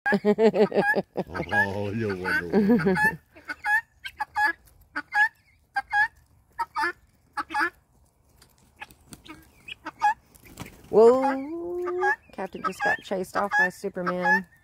Oh, you wonder. Whoa! Captain just got chased off by Superman.